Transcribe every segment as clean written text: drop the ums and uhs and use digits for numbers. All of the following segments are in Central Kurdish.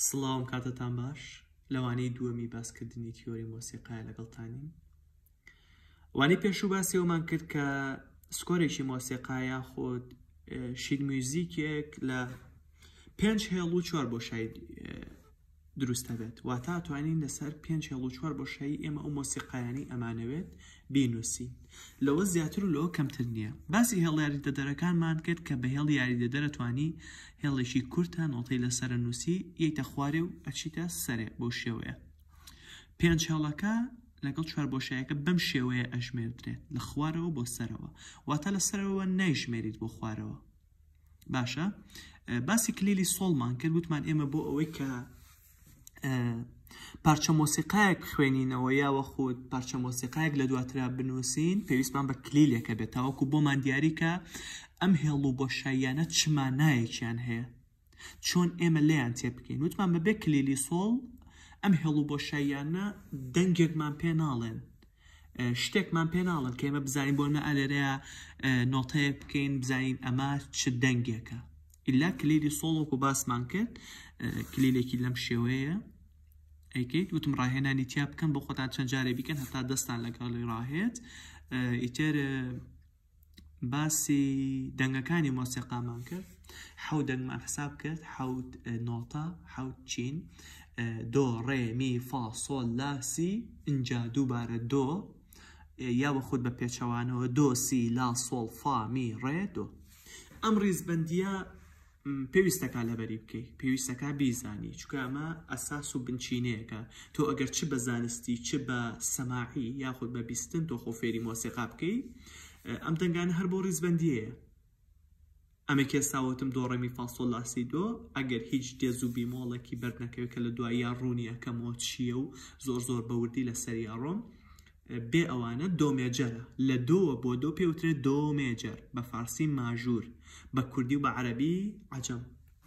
سڵاوم کاتتان باش لەوانەی دووەمی باسکردنی تیۆری مۆسیقایە لەگەڵتانین. وانەی پێشوو باسی ئەومان کرد کە سکۆرێکی مۆسیقایە خۆت شید میوزیکێک لە 5 هێڵ و 4 بۆشایی دروستە بێت، واتە توانین لەسەر 5 هێڵ و 4 بۆشایی ئێمە ئەو مۆسیقایانی ئەمانەوێت بینووسین. لەوە زیاتر و لەوە کەمتر نییە. باسی هێڵ یاریدەدەرەکانمان کرد کە بە هێڵ یاریدەدەرە توانی هێڵێکی کورتە نۆتەی لەسەرە نووسی یەیتە خوارێ و ئەچیتە سەرێ بۆ شێوەیە. 5 هێڵەکە لەگەڵ 4 بۆشایەکە بەم شێوەیە ئەژمێردرێت لە خوارەوە بۆ سەرەوە، واتە لە سەرەوە نایژمێریت بۆ خوارەوە. باشە، باسی کلیلی سۆڵمان کرد، وتمان ئێمە بۆ ئەوەی کە پارچە مۆسیقایەک خوێنینەوە یاوە خۆت پارچە مۆسیقایەک لە دواترا بنووسین، پێویستمان بە کلیلێکە بێت تاوەکو بۆمان دیاری کە ئەم هێڵ و بۆشاییانە چ مانایەکیان هەیە، چۆن ئێمە لێیان تێ بکەین. وتمان بەبێ کلیلی سۆڵ ئەم هێڵ و بۆشاییانە دەنگێکمان پێ ناڵێن، شتێکمان پێ ناڵێن کە ئێمە بزانین بۆ نە ئالێرەیە نۆتەیە بکەین بزانین ئەمە چ دەنگێکە. ئیلا کلیلی سۆڵ وەکو باسمان کرد کلیلێکی لەم شێوەیە ئەیکەیت، وتم ڕاهێنانی تیا بکەن بۆ خۆتان چەند جارێ بیکەن هەتا دەستان لەگەڵی ڕاهێت. ئیتر باسی دەنگەکانی مۆسیقامان کرد، 7 دەنگمان حساب کرد، 7 نۆتە، 7 چین، دۆ ڕێ می فا سۆل لا سی، ئینجا دووبارە دۆ یاوە خود بە پێچەوانەوە دۆ سی لا سۆڵ فا می ڕێ دۆ. ئەم ڕیزبەندیە پێویستەکە لەبەری بکەیت، پێویستەکە بیزانی، چونکە ئەمە ئەساس و بنچینەیەکە. تۆ ئەگەر چ بە زانستی چ بە سەماعی یاخود بە بیستن تۆ خۆ فێری مۆسیقا بکەیت، ئەم دەنگانە هەر بۆ ڕیزبەندیەیە. ئەمە کێساوتم دۆ ڕێ می فا سۆل لا سی دۆ، ئەگەر هیچ دێز و بیمۆڵێکی بەرد نەکەوێت کە لە دواییان ڕوونیە کە مۆ چییە و زۆر بەوردی لە سەریا ڕۆم، بێ ئەوانە دۆ مێجەرە، لە دۆوە بۆ دۆ پێوترێت دۆ مێجەر، بە فارسی ماژور، بە کوردی و بە عەرەبی عەجەم.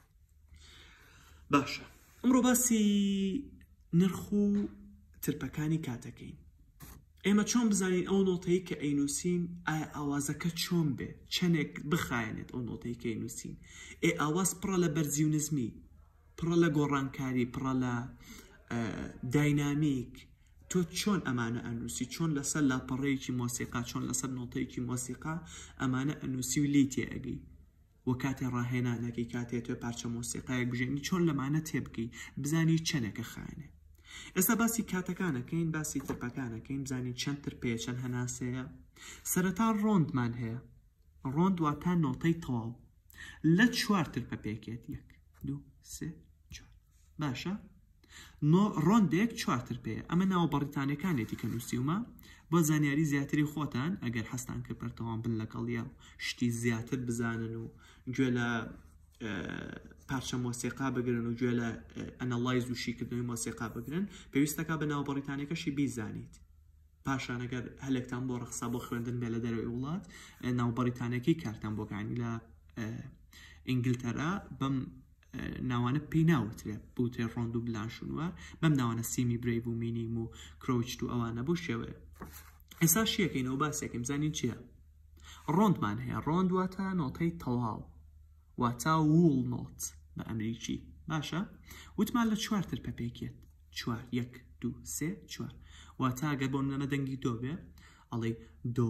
باشە، ئەمڕۆ باسی نرخ و ترپەکانی کاتەکەین. ئێمە چۆن بزانین ئەو نۆتەی کە ئەینووسین ئایا ئاوازەکە چۆن بێ، چەندێک بخایەنێت ئەو نۆتەی کە ئەینووسین. ئاواز پڕە لە بەرزی و نزمی، پڕە لە گۆڕانکاری، پڕە لە داینامیک. تۆ چۆن ئەمانە ئەنووسی، چۆن لەسەر لاپەڕەیەکی مۆسیقا، چۆن لەسەر نۆتەیەکی مۆسیقا ئەمانە ئەنووسی و لی تێ ئەگەی، وە کاتێ ڕاهێنانەکەی کاتێ توێ پارچە مۆسیقایەک بژێنی چۆن لەمانە تێ بکەی بزانی چەندێکە خایەنێ. ئێستا باسی کاتەکانەکەین، باسی ترپەکانەکەین، بزانین چەند ترپەیە چەند هەناسەیە. سەرەتا ڕۆندمان هەیە، ڕۆند واتە نۆتەی تەواو، لە 4 ترپە پێکێت، 1 2 3 4. باشە، ڕۆندێک 4 ترپەیە. ئەمە ناوە بەڕیتانیەکانێتی کە نووسیومە بۆ زانیاری زیاتری خۆتان، ئەگەر هەستان کرد بەرتەوام بن لەگەڵیە شتی زیاتر بزانن و گوێ لە پارچە مۆسیقا بگرن و گوێ لە ئەنەڵایز و شیکردنەوەی مۆسیقا بگرن، پێویستەکە بە ناوە بەڕیتانیەکەشی بیزانیت. پاشان ئەگەر هەلێکتان بۆ ڕەخسا بۆ خوێندن بێ لە دەرەوەی وڵات، ناو بەڕیتانیەکەی کارتان بۆ گانی لە ئینگلتەرا بەم ناوانە پێی ناوترێت بوتێ ڕۆند و بلانشونوار، بەم ناوانە سیمی برەیڤ و مینیم و کرۆچت و ئەوانە بۆ شێوەیە. ئێستا شیەکەینەوە باسێکیم بزانین چییە. ڕۆندمان هەیە، ڕۆند واتە نۆتەی تەواو، واتە وول نۆت بە ئەمریکی. باشە، وتمان لە 4 ترپە پێکێت، 4 1 2 3 4. واتە ئەگەر بۆ نمونە دەنگی دۆ بێ ئەڵێ دۆ،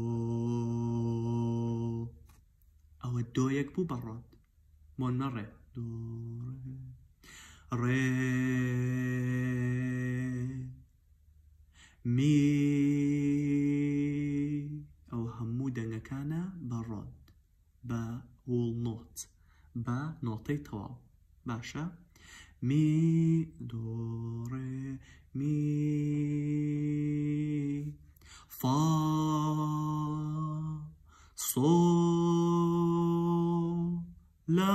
ئەوە دۆیەک بوو بە ڕۆند. بۆ نمونە ڕێ دۆ ڕێ می، ئەو هەموو دەنگەکانە بە ڕۆند، بە وول نۆت، بە نۆتەی تەواو. باشە، می دۆ ڕێ می فا سۆ لا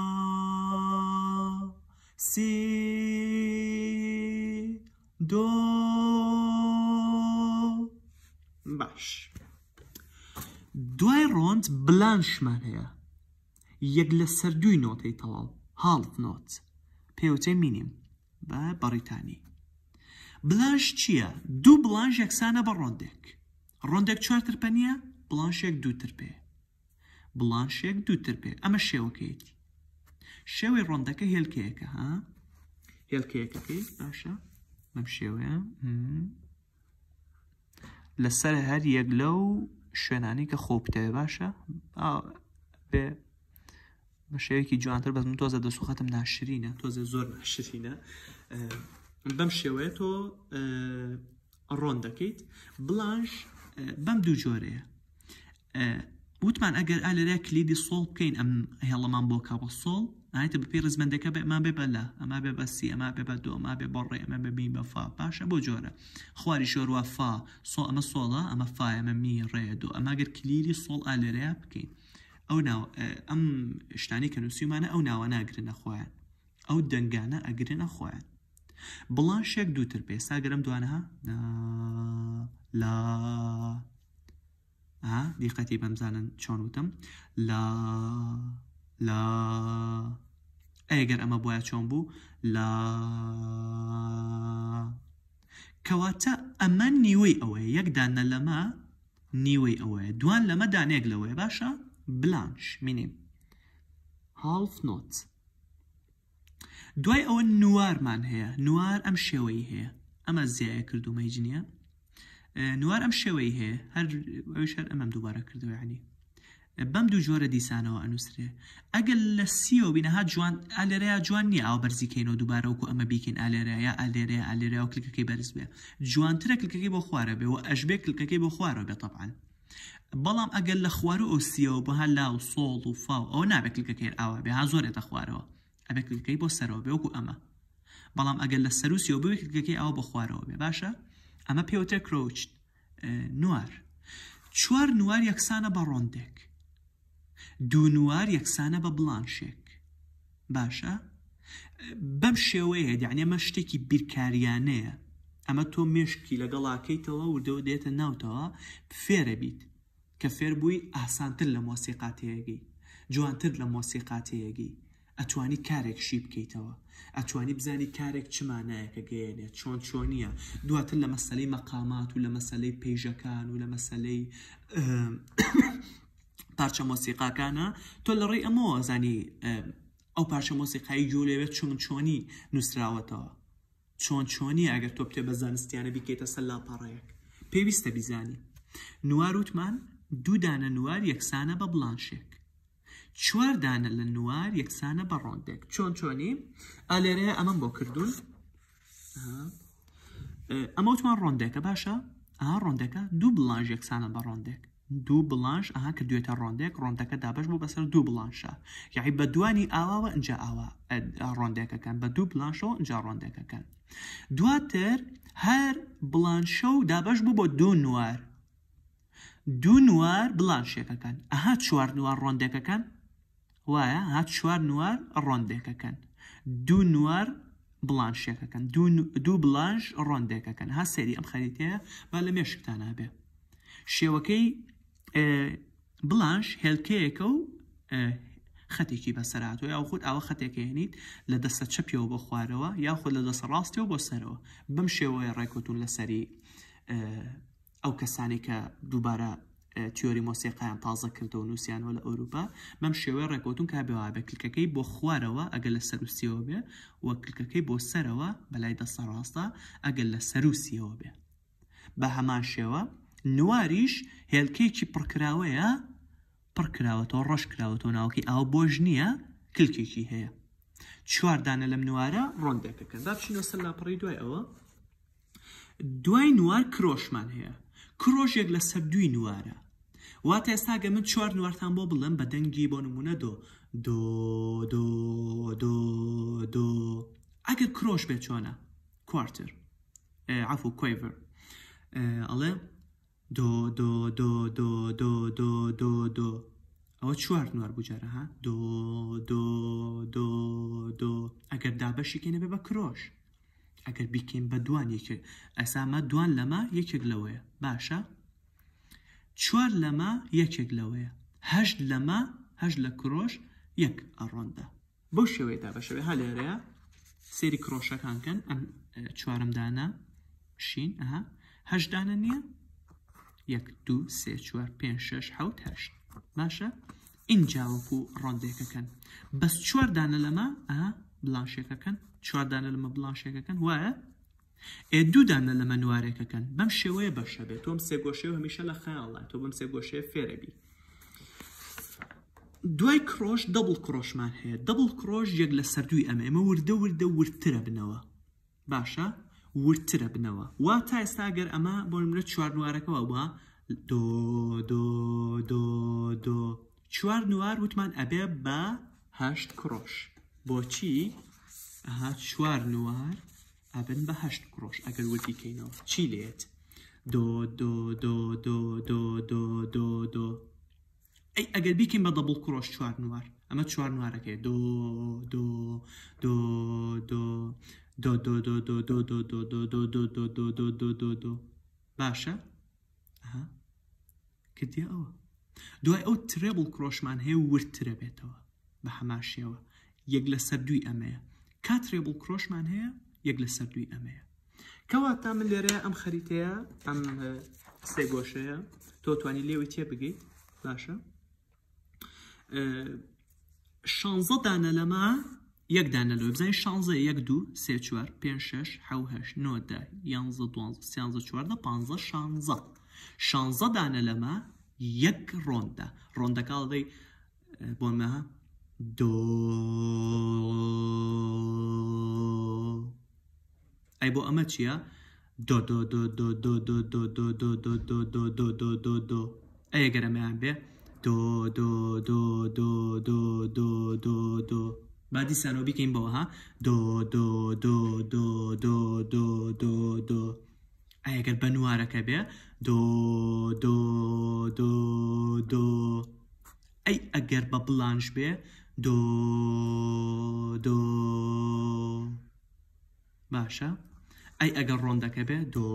سی دۆ. باش، دوای ڕۆند بلانشمان هەیە، یەک لە سەر 2 نۆتەی تەواو، هاڵف نۆت، پێوتێ مینیم بە بەڕیتانی. بلانش چییە؟ 2 بلانش یەکسانە بە ڕۆندێک. ڕۆندێک 4 ترپە نییە، بلانشێک 2 ترپەیە، بلانشێک 2 ترپێ. ئەمە شێوەکەیەتی، شێوەی ڕۆندەکە هێلکەیەکە. هێلکەیەکەکەی باشە بەم شێوەیە لەسەر هەر یەک لەو شوێنانی کە خۆپتەوە باشە بێ بە شێوەیەکی جوانتر بەزم تۆزە دەسوخەتم ناشرینە تۆزە زۆر ناشرینە بەم شێوەیە تۆ ڕۆن دەکەیت بڵانش بەم دوو جۆرەیە وتمان ئەگەر ئالێرە کلیدی سۆڵ بکەین ئەم هێڵەمان بۆ کە بە سۆڵ ئایتە بە پێی ڕزمەندەکە ئەما بێ بە لە ئەما بێ بە سی ئەما بێ بە دۆ ئەما بێ بە ڕێ ئەمە بە می بە فا باشە بۆ جۆرە خواری شۆروە فا سۆ ئەمە سۆڵە ئەمە فای ئەمە می ڕێ دۆ ئەما گەر کلیری سۆڵ ئالێرەیە بکەین ئەو ناو ئەم شتانی کە نووسیمانە ئەو ناوە ناگرنە خۆیان ئەو دەنگانە ئەگرنە خۆیان بڵان شێک دووتر پێ ساگەرم دوانەها لا دیقەتی بەمزانن چۆن وتم لا ئەگەر ئەمە بۆیە چۆن بوو لا کەواتە ئەمە نیوەی ئەوەیە یەک دانە لەمە نیوەی ئەوەیە دوان لەمە دانێک لەوەیە باشە بلانش مینیم هاڵف نۆت دوای ئەوە نوارمان هەیە نوار ئەم شێوەی هەیە ئەمە زیایە کردومەی جنیە نوار ئەم شێوەی هەیە هەر ئەوش هەر ئەمەم دووبارە کردو یعنی بەم دوو جۆرە دیسانەوە ئەنووسرێ ئەگەر لە سیەوە بینەها جوان ئالێرەیە جوان نییە ئاو بەرزیکەینەوە دووبارە وەکو ئەمە بیکەین ئالێرەیە ئالێرەیە و کلکەکەی بەرز بێ جوانترە کلکەکەی بۆ خوارە بێ و ئەشبێ کلکەکەی بۆ خوارە بێ طبعاً بەڵام ئەگەر لە خوارە ئەو سیەوە بەها لا و سۆڵ و فا و ئەوە نابێت کلکەکەی ئاوا بێ ها زۆرێتە خوارەوە ئەبێ کلکەکەی بۆ سەرەوە بێ وەکو ئەمە بەڵام ئەگەر لە سەروسیەوە بوێ کلکەکەی ئاوا بۆ خوارەوە بێ باشە ئەمە پێوترە کرۆچ نوار چوار نوار یەکسانە بە ڕۆندێک دوو نوار یەکسانە بە بڵانشێک باشە بەم شێوەیە یعنی ئەمە شتێکی بیرکاریانەیە ئەمە تۆ مێشکی لەگەڵاکەیتەوە و دێتە ناوتەوە فێرە بیت کە فێر بووی ئاسانتر لە مۆسیقاتەیەگەی جوانتر لە مۆسیقاتەیەگەی ئەتوانی کارێکشی بکەیتەوە ئەتوانی بزانی کارێک چمانایە کە گەیەنێت چۆن چۆنیە دواتر لە مەسەلەی مەقامات و لە مەسەلەی پێیژەکان و لە مەسەلەی پارچە مۆسیقاکانە تۆ لە ڕێی ئەمەوە زانی ئەو پارچە مۆسیقایی گوێلێوێت چۆن چۆنی نووسراوەتەوە چۆن چۆنی ئەگەر تۆ بتێ بە زانستیانە بیکەیتە سەر لاپەڕەیەک پێویستە بیزانی نوار وتمان دوو دانە نوار یەکسانە بە بڵانشێک چوار دانە لە نوار یەکسانە بە ڕۆندێک چۆن چۆنی ئالێرەیە ئەمەم بۆ کردوون ئەمە وتمان ڕۆندێکە باشە ڕۆندەکە دوو بڵانش یەکسانە بە ڕۆندێک دوو بڵانش کردوێتە ڕۆندێک ڕۆندەکە دابش بوو بەسەر دوو بڵانشە یعنی بە دوانی ئاواوە ئەنجا ئاوا ڕۆندێکەکەن بە دوو بڵانشەوە ئەنجا ڕۆندێکەکەن دواتر هەر بڵانشە و دابش بوو بۆ دوو نوار دوو نوار بڵانشێکەکەن چوار نوار ڕۆندێکەکەن وایە چوار نوار ڕۆندێکەکەن دوو نوار بڵانشێکەکەن دوو بڵانش ڕۆندێکەکەن سەری ئەم خەریتەیە با لە مێشکتانە بێ شێوەکەی بڵانش هێلکەیەکە و خەتێکی بەسەراتەوە یا خود ئاوە خەتێکێنیت لە دەستە چەپیەوە بۆ خوارەوە یاخود لە دەستە ڕاستیەوە بۆ سەرەوە بەم شێوەیە ڕێکوتون لەسەری ئەو کەسانی کە دووبارە تیۆری مۆسیقایان تازە کردەوە نووسیانەوە لە ئەوروپا بەم شێوەیە ڕێکوتون کە بێوا بە کلکەکەی بۆ خوارەوە ئەگەر لە سەروسیەوە بێ و کلکەکەی بۆ سەرەوە بەلای دەستە ڕاستە ئەگەر لە سەروسیەوە بێ بە هەمان شێوە نواریش هێلکەیەکی پڕکراوەیە پڕکراوەتەوە ڕەش کراوەتەوە ناوەکەی ئاو بۆژ نییە کلکێکی هەیە چوار دانە لەم نوارە ڕۆندێکەکەن با بچینەوە سەر لاپەڕی دوای ئەوە دوای نوار کرۆشمان هەیە کرۆژێک لەسەر دوی نوارە واتە ئێستاگە من چوار نوارتان بۆ بڵم بە دەنگی بۆ نمونە دۆ ئەگەر کرۆش بێت چۆنە کوارتر عفو کویڤر ئەڵێ دۆ ئەوە چوار نوار بووجارە دۆ ئەگەر دابەشی کەینە بێ بە کرۆش ئەگەر بیکەین بە دوان یەکێک ئەسامە دوان لەمە یەکێک لەوەیە باشە چوار لەمە یەکێک لەوەیە هەشت لەمە هەشت لە کرۆش یەک ئەڕۆندە بۆ شێوەیەدا بە شێوەیە هەلێرەیە سێری کرۆشەکانکەن ئەم چوارم دانە شین هەشت دانە نییە 1 2 3 4 5 6 7 8 باشە اینجا وەکو ڕۆندێکەکەن بەس چوار دانە لەمە بلانشێکەکەن 4 دانە لەمە بلانشێکەکەن وایە 2 دانە لەمە نوارێکەکەن بەم شێوەیە بەشە بێت تۆم سێ گۆشەیە و هەمیشە لە خەیاڵە تۆ بەم سێ گۆشەیە فێرەبی دوای کرۆش دەبڵ کرۆشمان هەیە دەبڵ کرۆش یەک لە سەردووی ئەمە وردە ورترە بنەوە باشە ورترە بنەوە وا تا ئێستا ئەگەر ئەمە بۆ نمونە 4 نوارەکەەوە بووە دۆ دۆ دۆ دۆ 4 نوار وتمان ئەبێ بە 8 کرۆش بۆچی 4 نوار ئەبن بە 8 کرۆش ئەگەر وردی کەینەوە چی لێت دۆ دۆ دۆ دۆ دۆ دۆ دۆ دۆ ئەی ئەگەر بیکەین بە دەبڵ کرۆش 4 نوار ئەمە 4 نوارەکەی دۆ دۆ دۆ دۆ دۆ دۆ دۆ دۆ دۆ دۆ دۆ دۆ دۆ دۆ دۆ دۆ دۆ دۆ دۆ باشە کردیە ئەوە دوای ئەو ترێبڵ کرۆشمان هەیە ورترە بێتەوە بە هەماشیەوە یەک لە سەردووی ئەمەیە کا ترێبڵ کرۆشمان هەیە یەک لە سەردووی ئەمەیە کەواتە من لێرە ئەم خەریتەیە ئەم سێ گۆشەیە تۆ توانی لێوی تێ بگەیت باشە 16 دانە لەمە یەک دانە لەوە بزانین 16 1 2 3 4 5 6 7 8 9 10 11 12 13 14 15 16 16 دانە لەمە یەک ڕۆندە ڕۆندەکە ئەڵدەی بۆ مەها دۆ ئەی بۆ ئەمە چییە دۆ دۆ دۆ دۆ دۆ دۆ دۆ دۆ دۆ دۆ دۆ دۆ دۆ دۆ دۆ دۆ ئەی گەرەمەیان بێ دۆ دۆ دۆ دۆ دۆ دۆ دۆ دۆ با دیسانەوە بیکەین بەوە ها دۆ دۆ دۆ دۆ دۆ دۆ دۆ دۆ ئەی ئەگەر بە نوارەکە بێ دۆ دۆ دۆ دۆ ئەی ئەگەر بە بڵانش بێ دۆ دۆ باشە ئەی ئەگەر ڕۆندەکە بێ دۆ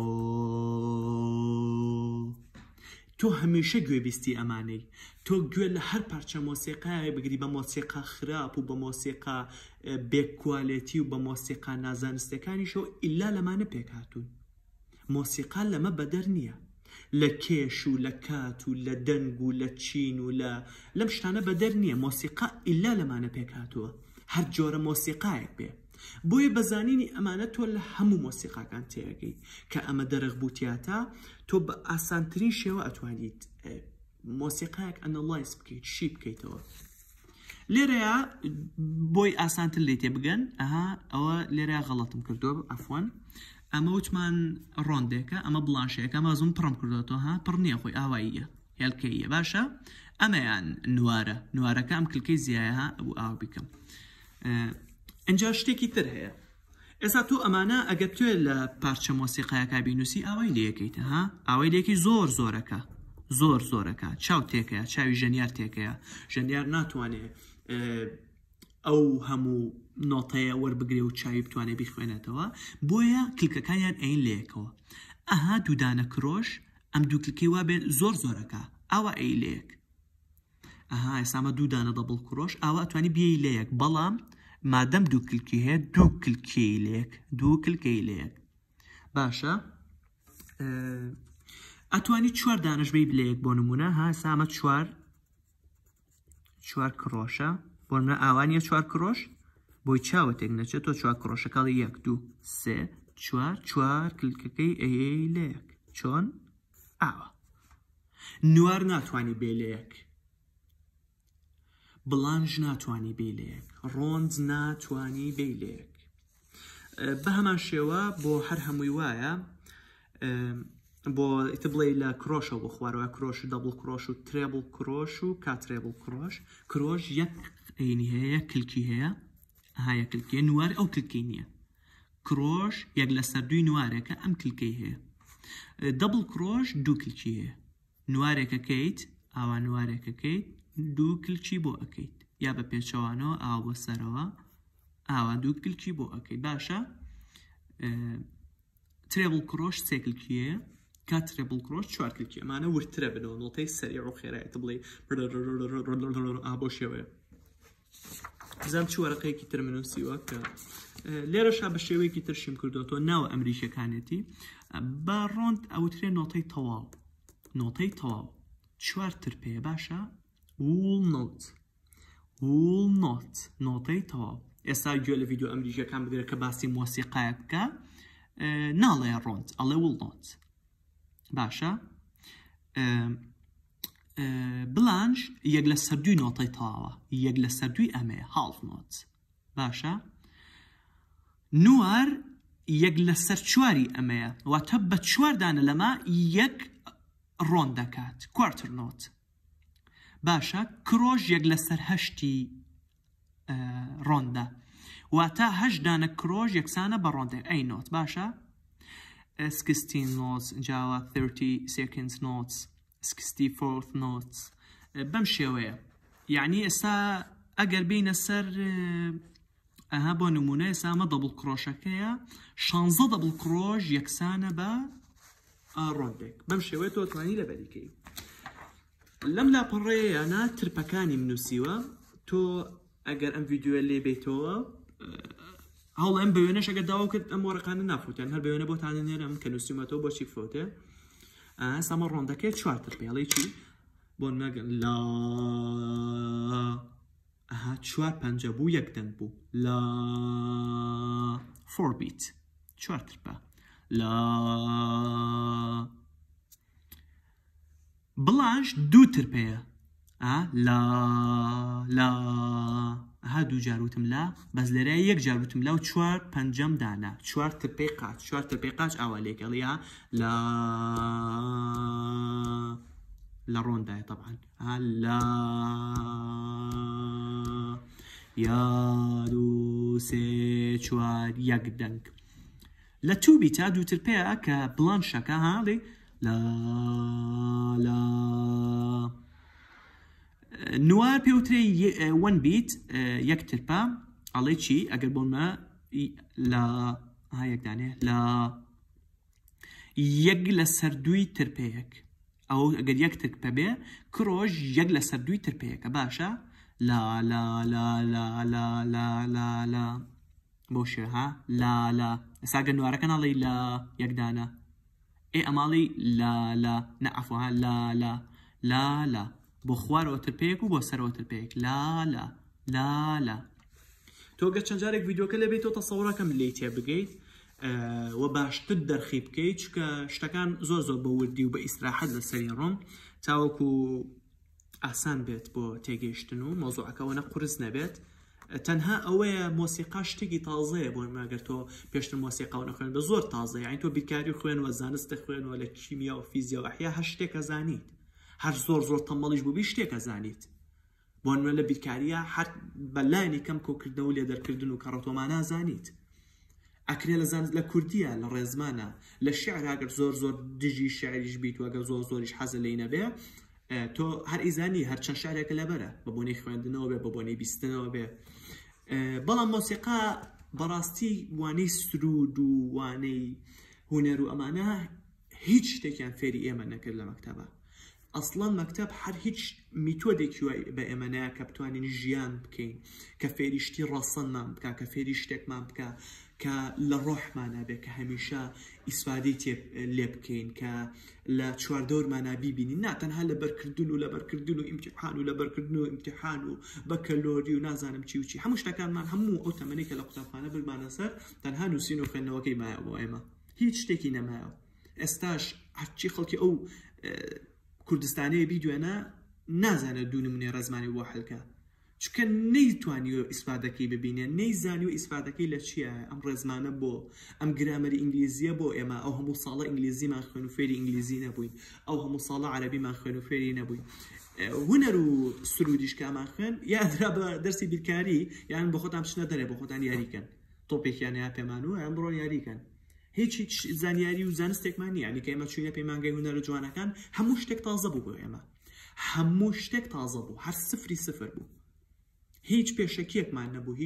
تۆ هەمیشە گوێبیستی ئەمانەی تۆ گوێ لە هەر پارچە مۆسیقای بگری بە مۆسیقا خراپ و بە مۆسیقا بێکوالێتی و بە مۆسیقا نازانستەکانیشەوە ئیلا لەمانە پێکهاتوون مۆسیقا لەمە بەدەر نییە لە کێش و لە کات و لە دەنگ و لە چین و لەم شتانە بەدەر نییە مۆسیقا ئیلا لەمانە پێکهاتووە هەر جۆرە مۆسیقایەک بێ بۆیە بەزانینی ئەمانە تۆ لە هەموو مۆسیقاکان تێگەی کە ئەمە دەرەغبووتیاتە تۆ بە ئاسانترین شێوە ئەتوانیت مۆسیقایەک ئەنەڵایز بکەیت شی بکەیتەوە لێرەیە بۆی ئاسانتر لێ تێ بگەن ئەوە لێرە غەڵەتم کردووە ئەفوان ئەمە وتمان ڕۆندێکە ئەمە بڵانشەیەکە مازوم پڕم کردوەوە پڕ نییە خۆی ئاواییە هێلکەیە باشە ئەمەیان نوارەکە ئەم کلکەی زیایە بوو ئاو بکەم ئەنجا شتێکی تر هەیە ئێستا تۆ ئەمانە ئەگەر توێ لە پارچە مۆسیقایەکە بینوسی ئاوای لەکەیتە ئاوای لێکی زۆرەکە زۆرەکە چاو تێکەیە چاوی ژەنیار تێکەیە ژەنیار ناتوانێت ئەو هەموو نۆتەیە وەربگرێ و چاوی بتوانێت بیخوێنێتەوە بۆیە کلکەکانیان ئەین لەیەکەوە دوودانە کرۆش ئەم دوو کلکەی وا بێت زۆرەکە ئاوا ئەی لەیەک ئێسامە دوودانە دەبڵ کرۆش ئاوا ئەتوانی بیەی لەیەک بەڵام مادەم دوو کلکی هەیە دوو کلکەی لەیەک باشە ئەتوانی 4 دانەش بێی لەیەک بۆ نمونە ئێسامە 4 کرۆشە بۆ نمونە ئاوانیە 4 کرۆش بۆی چاوە تێک نەچێت تۆ 4 کرۆشەکەڵی 1 2 3 4 کلکەکەی ئەیەی لەیەک چۆن ئاوە نوار ناتوانی بێ لەیەک بڵانج ناتوانی بێ لەیەک ڕۆند ناتوانی بێ لەیەک بە هەمان شێوە بۆ هەر هەمووی وایە بۆ ئیتر بڵێ لە کرۆشەوە بۆ خوارەوە کرۆش و دەبڵ کرۆش و ترێبڵ کرۆش و کاترێبڵ کرۆش یەک ئەینی هەیە یەک کلکی هەیە یەک کلکیە نوار ئەو کلکەی نییە کرۆش یەک لە سەردووی نوارێکە ئەم کلکەی هەیە دەبڵ کرۆش دوو کلکی هەیە نوارێکەکەیت ئاوا نوارێکەکەیت دوو کلکی بۆ ئەەکەیت یا بە پێچەوانەوە ئاوا بۆ سەرەوە ئاوا دوو کلکی بۆ ئەەکەیت باشە ترێبڵ کرۆش 3 کلکیەیە کات ترێبڵ کرۆش 4 کلکی ئەمانە ورترە بنەوە نۆتەی سەریع و خێرایەتە بڵێ بۆ شێوەیە بزانم چی وەرەقەیەکی تر منووسیوە کە لێرەشا بە شێوەیەکی ترشیم کردوەوە ناوە ئەمریکیەکانێتی بە ڕۆند ئەوترێ نۆتەی تەواو 4 تر پێیە باشە walnut نۆتەی تەواو ئێستا گوێ لە ڤیدیۆ ئەمریکیەکان بگرێت کە باسی مۆسیقایە بکە ناڵێ ڕۆند ئەڵێ وڵ نۆت باشە بڵانش یەک لە سەر دوی نۆتەی تەواوە یەک لە سەر دوی ئەمەیە هاڵف نۆت باشە نوار یەک لە سەر چواری ئەمەیە واتە بە چواردانە لەما یەک ڕۆن دەکات کوارتر نۆت باشە کرۆژ یەک لە سەر هەشتی ڕۆندا واتە هەشت دانە کرۆژ یەکسانە بە ڕۆندێک ئەی نۆت باشە 16 notes جاوا 30 seconds notes 64th notes بەم شێوەیە یعنی ئێستا ئەگەر بینە سەر ئەها بۆ نمونە ئێستا ئەمە دەبڵ کرۆشەکەیە 16 دەبڵ کرۆژ یەکسانە بە ڕۆندێک بەم شێوەیە تۆ توانی لەبەریکەی لەم لاپەڕەیەیانە ترپەکانی منووسیوە تۆ ئەگەر ئەم ڤیدیۆە لێ بیتەوە هەوڵ ئەم بەوێنەش ئەگەر داوا کرد ئەم وەڕەکانە نافوتیان هەر بەوێنە بۆتانە نێرم کە نووسیمەتەوە بۆچی فوتێ ئەمە ڕۆندەکەی چوارتر پێڵی چی بۆ نەگەن لا ئەها چوار پەنجە بوو یەک دەنگ بوو لا 4 بیت چوارتر بە لا بڵانش دووتر پێیە لا لا ها دوو جاروتم لا بەس لەرە یەک جاروتم لا و چوار پەنجەم دانا چوارتر پێی قاچ چوارتر پێی قاچ ئاوا لێکەڵی لا لە ڕۆندایە طبعا لا یا دوو سێ چوار یەک دەنگ لە تو بیتا دووتر پێیە کە بڵانشەکە هاڵێ لا لا نوار پێوترێ 1 بیت یەکتر پا ئەڵێ چی ئەگەر بۆمە لا ها یەکدانێ لا یەک لە سەر دوی ترپەیەک ئەو ئەگەر یەکتر پە بێ کرۆژ یەک لە سەر دوی ترپەیەکە باشە لا لا لا لا لا لا لا لا بۆ شێ ها لا لا ئێستا گە نوارەکە ناڵێ لا یەکدانە ئێ ئەماڵی لا لا نەعەفوە ها لا لا لا لا بۆ خوارەوە ترپەیەک و بۆ سەرەوە ترپەیەک لا لا لا لا تۆ گە چەند جارێک ڤیدیۆکە لێ بیت تۆ تەسەوڕەکەم لێی تێ بگەیت و باشتر دەرخی بکەیت چکە شتەکان زۆر زۆر بە وردی و بە ئیسراحەت لەسەری ڕۆم تاوەکو ئاسان بێت بۆ تێگەیشتن و مۆزوعەکەەوە نەقورس نەبێت تەنها ئەوەیە مۆسیقا شتێکی تازەیە بۆ ماگەر تۆ پێشتر مۆسیقا و نەخوێن بە زۆر تازە یعنی تۆ بیرکاری خوێنوە زانستە خوێنەوە لە کیمیا و فیزیا و ئەحیا هەر شتێکە زانیت هەر زۆر زۆر تەمەڵیش بووبی شتێکە زانیت بۆ نوێ لە بیرکاریە هەر بەلایانی کەم کۆکردنەوە لێ دەرکردن و کەڕەتۆمان نازانیت ئەکرێ لە زانست لە کوردیە لە ڕێزمانە لە شعر ئەگەر زۆر زۆر دژی شعریش بیت و ئەگەر زۆر زۆریش حەزە لێی نەبێ تۆ هەر ئیزانی هەر چەند شعرێکە لەبەرە بە بۆنەی خوێندنەوە بێ بە بۆنەی بیستنەوە بێ بەڵام مۆسیقا بەڕاستی وانەی سرود و وانەی هونەر و ئەمانە هیچ شتێکیان فێری ئێمە نەکرد لە مەکتەبە ئەسڵان مەکتەب هەر هیچ میتۆدێکی بە ئێمە نایە کە بتوانین ژیان بکەین کە فێری شتی ڕەسەنمان بکە کە فێری شتێکمان بکە کە لە ڕۆحمانە بێ کە هەمیشە ئیسفادەی لێ بکەین کە لە چواردەورمانە بیبینین ناتەنها لە بەرکردن و لە بەرکردن و ئیمتیحان و لە بەرکردن و ئیمتیحان و بە کەلۆری و نازانم چی و چی هەموو شتەکانمان هەموو ئەو تەمەنەی کە لە قوتابخانە برمانە سەر تەنها نووسین و خوێندنەوەکەی مایە بۆ ئێمە هیچ شتێکی نەمایە ئێستاش هەرچی خەڵکی ئەو کوردستانەیە بیدوێنە نازانێت دوو نمونەی ڕێزمانی بۆ حەلکە چکە نەیتوانی و ئیسفادەکەی ببینێ نەیزانی و ئیسفادەکەی لە چییە ئەم ڕێزمانە بۆ ئەم گرامەری ئینگلیزیە بۆ ئێمە ئەو هەموو ساڵە ئینگلیزیمان خوێن و فێری ئینگلیزی نەبووین ئەو هەموو ساڵە عەرەبیمان خوێن و فێری نەبووین هونەر و سرودیش کامان خوێن یادرا بە دەرسی بیرکاری یان بۆ خۆتان بچنە دەرێ بۆ خۆتان یاریکەن تۆپێکیان یا پێمان و ئەم بڕۆن یاریکەن هیچ زانیاری و زانستێکمان نییە یعنی کە ئێمە چوینە پەیمانگەی هونەرە جوانەکان هەموو شتێک تازە بوو بۆ ئێمە هەموو شتێک تازە بوو هەر سفری سفر بوو هیچ پێشەکیەکمان نەبوو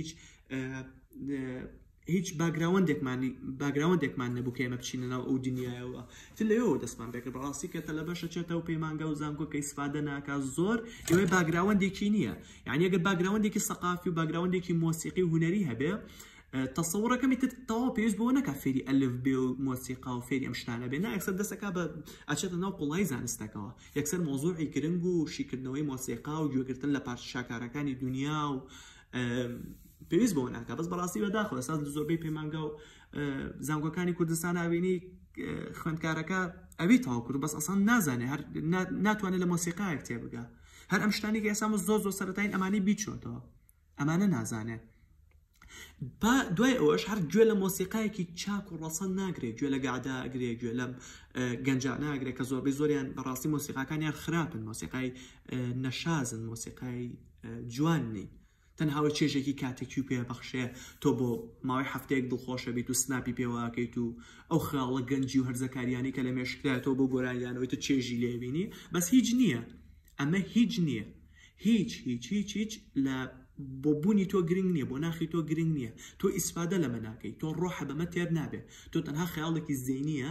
هیچ باگراوندێکمان نەبوو کە ئێمە بچینەوە ئەو دنیایەوە تر لەوێەوە دەستمان پێکرد بەڕاستی کە تەلە بەشە چێتەوە پەیمانگە و زانکۆ کە ئیسفادە ناکات زۆر ئێوەی باگراوندێکی نییە یعنی ئەگەر باگراوندێکی سەقافی و باگراوندێکی مۆسیقی و هونەری هەبێ تەسەوڕەکەمی تەواو پێویست بۆ نەکا فێری ئەلف بێ و مۆسیقا و فێری ئەم شتانە بێ نا یەکسەر دەستەکە بە ئەچێتە ناو قوڵای زانستەکەەوە یەکسەر مۆزوعی گرنگ و شیکردنەوەی مۆسیقا و گوێگرتن لە پارچە شاکارەکانی دنیا و پێویست بۆ ناکە بەس بەڕاستی بەداخۆ ئێستا زۆربەی پەیمانگا و زانکۆکانی کوردستان ئاوینی خوێندکارەکە ئەوی تاوا کورد بەس ئەسان نازانێ هەر ناتوانێت لە مۆسیقایەک تێبگا هەر ئەم شتانی کە ئێستا زۆر سەرەتاین ئەمانی بیچۆتەوە ئەمانە نازانێت دوای ئەوەش هەر گوێ لە مۆسیقایەکی چاک و ڕەسەن ناگرێت گوێ لە گادا ئەگرێت گوێ لەم گەنجانە ئەگرێت کە زۆربەی زۆریان بەڕاستی مۆسیقاکانیان خراپن مۆسیقای نەشازن مۆسیقای جوان نین تەنها چێژێکی کاتێکی و پێبەخشێ تۆ بۆ ماوەی هەفتەیەک دڵخۆشە بیت و سناپی پێواکەیت و ئەو خاڵە گەنجی و هەرزەکاریانی کە لە مێشکرێتەوە بۆ گۆرانیانەوەی تە چێژی لێبینی بەس هیچ نییە ئەمە هیچ نییە هیچ لە بۆ بوونی تۆ گرنگ نییە بۆ ناخی تۆ گرنگ نییە تۆ ئیسفادە لەمە ناکەی تۆ ڕۆحە بەمە تێر نابێت تۆ تەنها خەیاڵێکی زەینیە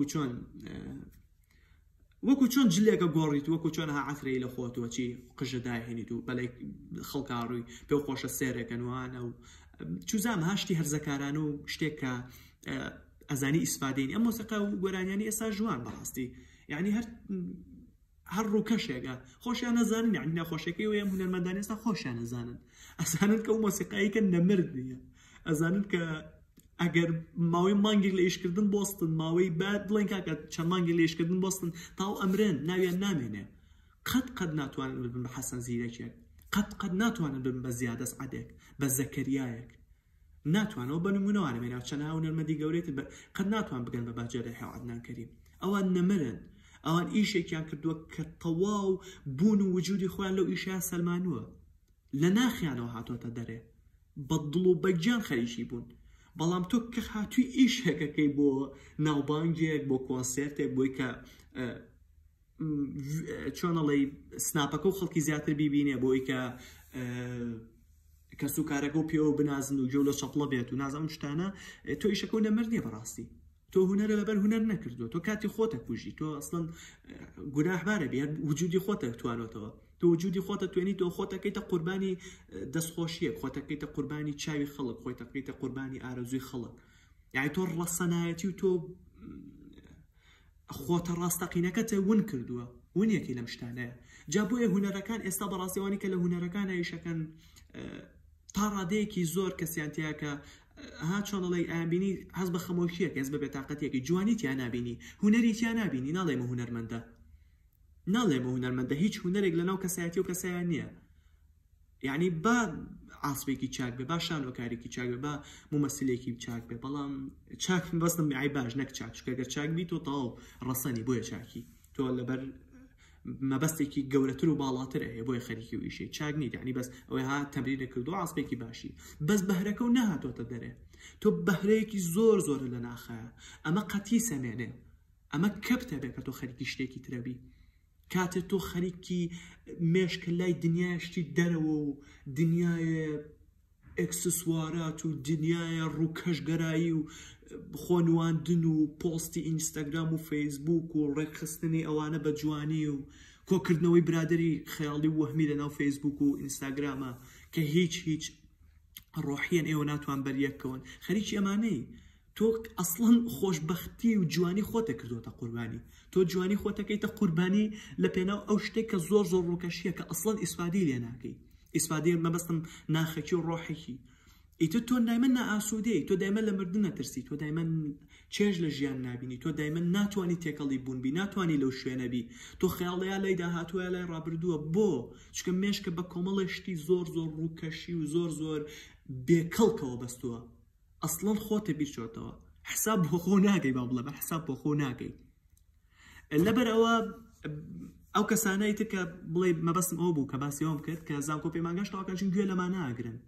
وەکو چۆن جلێکە گۆڕیت وەکو چۆن ها عەفرەی لە خۆتەوە چی قژە داهێنیت و بەلای خەڵکا ڕووی پێ خۆشە سێرێکەن وانە و چوزام هاشتی هەرزەکاران و شتێک کە ئەزانی ئیسفادەین ئەم مۆسیقا و گۆرانیانی ئێستا جوان بەڕاستی یعنی هەر ڕووکەشێکە خۆشیان نەزانن یعنی نەخۆشیەکەی وەیە هونەرمەندان ئێستا خۆشیان نەزانن ئەزانن کە ئەو مۆسیقاییکە نەمرد نییە ئەزانن کە ئەگەر ماوەی مانگێک لە ئیشکردن بۆستن ماوەی بعد بڵێن کاکە چەند مانگێک لە ئیشکردن بۆستن تاو ئەمرن ناویان نامێنێ قەت ناتوانن ببن بە حەسەن زیرەکێک قەت ناتوانن ببن بە زیادەس عەدێک بە زەکەریایەک ناتوانەوە بە نمونەوانە مێناو چەند هونەرمەندی گەورەیت قەت ناتوان بگەن بە باجەرەی عەدنان کەریم ئەوان نەمرن ئەوان ئیشێکیان کردووە کە تەواو بوون و وجودی خۆیان لەو ئیشیان سەلمانووە لە ناخیانەوە هاتۆتە دەرێ بە دڵ و بەگیان خەریکی بوون بەڵام تۆ کە هاتووی ئیشێکەکەی بۆ ناوبانگێک بۆ کۆنسێرتێک بۆی کە چۆنەڵی سناپەکە و خەڵکی زیاتر بیبینێ بۆی کە سوکارەکە و پێوە بنازن و جۆ لە چەپڵە بێت و نازانم شتانە تۆ ئیشەکە و نەمرد نییە بەڕاستی تۆ هونەرە لەبەر هونەر نەکردووە تۆ کاتی خۆتە کوژی تۆ ئەسڵەن گوناحبارە بێت وجودی خۆتە توانێتەوە تۆ وجودی خۆتە توێنی تۆ خۆتەکەیتە قوربانی دەستخۆشیەک خۆتەکەیتە قوربانی چاوی خەڵک خۆتەکەیتە قوربانی ئارەزووی خەڵک یعنی تۆ ڕەسەنایەتی و تۆ خۆتە ڕاستەقینەکەتە ون کردووە ونیەکی لەم شتانەیە جا بۆیە هونەرەکان ئێستا بەڕاستیوانی کە لە هونەرەکانە ئیشەکەن تا ڕادەیەکی زۆر کەسیانتیا کە ها چۆنڵی ئابینی هەز بە خەمۆشیەک هەز بە بێتاقەتێکی جوانی تیان نابینی هونەری تیان نابینی ناڵێمە هونەرمەندە ناڵێمە هونەرمەندە هیچ هونەرێک لەناو کەسایەتی و کەسایان نییە یعنی با ئاسپێکی چاک بێ با شانۆکارێکی چاک بێ با مومەسلێکی چاک بێ بەڵام چاک بەستم میعی باش نەک چاک چکەگەر چاک بی تۆ تەواو ڕەسەنی بۆیە چاکی تۆ لەبەر مەبەستێکی گەورەتر و باڵاترە هەیە بۆیە خەریکی و ئیشی چاک نیت یعنی بەس ئەوەی ها تەمرینە کردو ئاسپێکی باشی بەس بەهرەکە و نەهاتۆتە دەرێ تۆ بەهرەیەکی زۆر لە ناخایە ئەمە قەتی سەمێنێ ئەمە کەپتە بێ کە تۆ خەریکی شتێکی ترەبی کاتێ تۆ خەریکی مێشکە لای دنیاشتی دەرەوە و دنیای ئەکسسوارات و دنیای ڕووکەشگەرایی و خۆنواندن و پۆستی ئینستاگرام و فەیسبوک و ڕێکخستنی ئەوانە بە جوانی و کۆکردنەوەی برادری خەیاڵی وەهمی لەناو فەیسبوک و ئینستاگرامە کە هیچ ڕۆحیان ئێوە ناتوان بەریەکەون خەریکی ئەمانەی تۆ ئەسڵەن خۆشبەختی و جوانی خۆتە کردوتە قوربانی تۆ جوانی خۆتەکەیتە قوربانی لە پێناو ئەو شتێک کە زۆر ڕووکەشیە کە ئەسڵەن ئیسفادی لێ ناکەی ئیسفادی مەبەستم ناخەکی و ڕۆحێکی ئیتر تۆ دایمەن نائاسوودەی تۆ دایمەن لە مردن نەترسی تۆ دایمەن چێژ لە ژیان نبینی تۆ دایمەن ناتوانانی تێکەڵی بوونبی ناتوانانی لەو شوێنەبی تۆ خەیاڵەیە لای داهاتووە لای ڕابردووە بۆ چکە مێشکە بە کۆمەڵێشتی زۆر ڕووکەشی و زۆر بێکەڵکەوە بەستووە ئەسڵەن خۆتە بیرچۆتەوە حساب بۆ خۆ ناگەی با بڵێ بە حساب بۆ خۆ ناگەی لەبەر ئەوە ئەو کەسانەی تکە بڵێ مەبەستم ئەو بوو کە باسی ئەوم کرد کە زانکۆ پەیمانگەش تاواکەچین گوێ لەمان ناگرن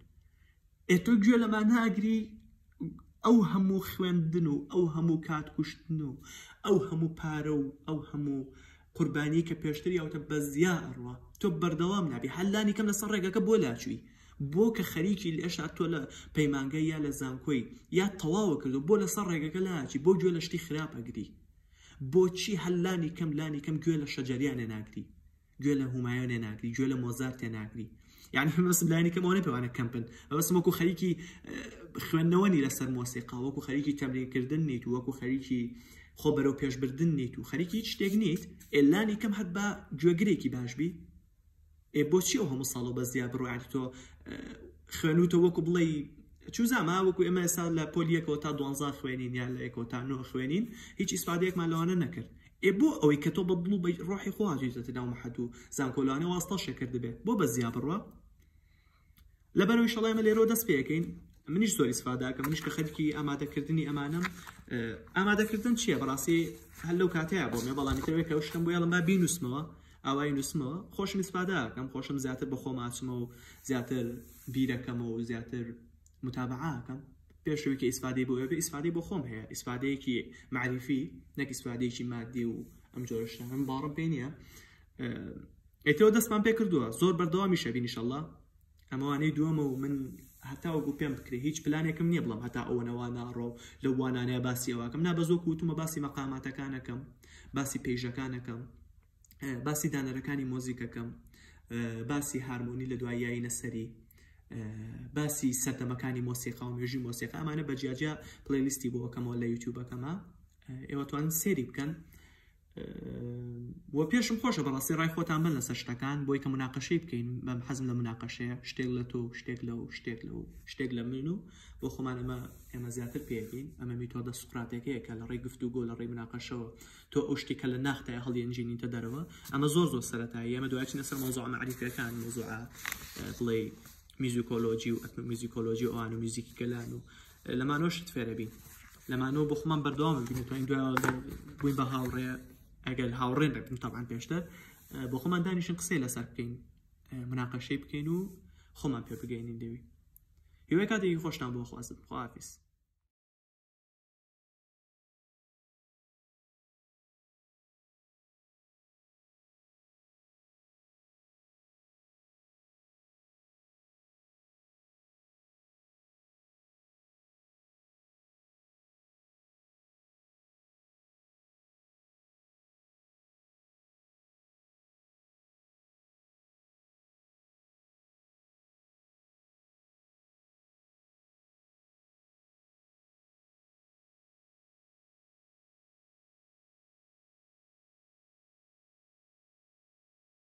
تۆ گوێ لەمان ناگری ئەو هەموو خوێندن و ئەو هەموو کاتکوشتن و ئەو هەموو پارە و ئەو هەموو قوربانی کە پێشتری ئەوتە بەزیا ئەڕوە تۆ بەردەوام نابی هەلانی کەم لەسەر ڕێگەکە بۆ لاچووی بۆ کە خەریکی لێشا تۆ لە پەیمانگەی یا لە زانکۆی یا تەواوە کردو بۆ لەسەر ڕێگەکە لاچی بۆ گوێ لە شتی خراپەگری بۆچی هەلانی کەم گوێ لە شەجەریانێ ناگری گوێ لە هومایۆنێ ناگری گوێ لە مۆزارتێ ناگری یعنی هەمەسم لایانی کەمەوەی پێوانە کەمپن ئەوەسم وەکو خەریکی خوێندنەوەنی لەسەر مۆسیقا وەکو خەریکی تەمرینکردن نیت و وەکو خەریکی خۆ بەرەو پێشبردن نیت و خەریکی هیچ شتێک نیت ئێلانی کەم هەت بە گوێگرێکی باش بی بۆچی ئەو هەموو ساڵۆ بە زیاد بڕۆیانی تۆ خوێنوتە وەکو بڵێ چوزاما وەکو ئێمە ئێستا لە پۆلیەکەوە تا 12 خوێنین یا لە یەکەوە تا 9 خوێنین هیچ ئیسپادەیەکمان لەوانە نەکرد بۆ ئەوەی کە تۆ بە دڵ و ڕۆحی خۆهاتویتە ناو مەحەد و زانکۆلانە واستەشە کرد بێت بۆ بە زیاد بڕوە لەبەرەوەی شەڵای ئێمە لێرەوە دەست پێەکەین منیش زۆر ئیسفاداکەم منیش کە خەریکی ئامادەکردنی ئەمانم ئامادەکردن چییە بەڕاستی هەر لەو کاتەیە بۆ مێ بەڵامی تەوەی کە شتم بۆ یاڵم با بینوسمەوە ئاوای نووسمەوە خۆشم ئیسفاداکەم خۆشم زیاتر بە خۆم ئاچمەوە و زیاتر بیرەکەمەوە و زیاتر متابعاکەم پێشەوەی کە ئیسفادەی بۆ ئەوێ ئیسفادەی بۆ خۆم هەیە ئیسفادەیەکی معریفی نەک ئیسفادەیەکی مادی و ئەم جۆرە شتانم باڕم پێ نییە ئێتەوە دەستمان پێ کردووە زۆر بەردەوامی شەبین ئینشەڵڵا ئەمەوانەی دووەمە و من هەتا وەکو پێم بکرێ هیچ پلانێکم نییە بڵم هەتا ئەوەنەوە ناڕۆ لەو وانانەیە باسی ئەوەکەم نا بە زۆر کووتمە باسی مەقاماتەکانەکەم باسی پێیژەکانەکەم باسی دانەرەکانی مۆزیکەکەم باسی هارمۆنی لە دوای یاینە سەری باسی سەردەمەکانی مۆسیقا و نوێژی مۆسیقا ئەمانە بەجیاجیا پڵێلیستی بۆ ئەەکەمەوە لە یوتیوبەکەمە ئێوە توانن سێری بکەن وە پێشم خۆشە بەڕاستی ڕای خۆتان بن لەسەر شتەکان بۆی کە مناقەشەی بکەین بەم حەزم لە مناقەشەیە شتێک لە تۆ شتێک لەو شتێک لە من و بۆ خۆمان ئێمە زیاتر پێگەین ئەمە میتۆدە سوقراتێکەیە کە لە ڕێی گفتوگۆ لە ڕێی مناقەشەوە تۆ ئەو شتێکە لە ناختای هەڵیەنجینیتە دەرەوە ئەمە زۆر سەرەتایی ئەمە دوایچینە سەر مۆزوع معریفەکان مۆزوع بڵێ میوزیکۆلۆژی و ئەتنۆمیوزیکۆلۆژی ئەوان و میوزیکی گەلان و لەمانەوە شت فێرە بین لەمانەوە بۆ خۆمان بەردەوام ببینێت توانین دوای بووین بە هاوڕێ ئەگەر هاوڕێن بکەین تاوان پێشتر بۆ خۆمان دانیشن قسەی لەسەر بکەین مناقەشەی بکەین و خۆمان پێ بگەینین دەوی هیوای کاتێکی خۆشتان بۆ خوازم خواحافیز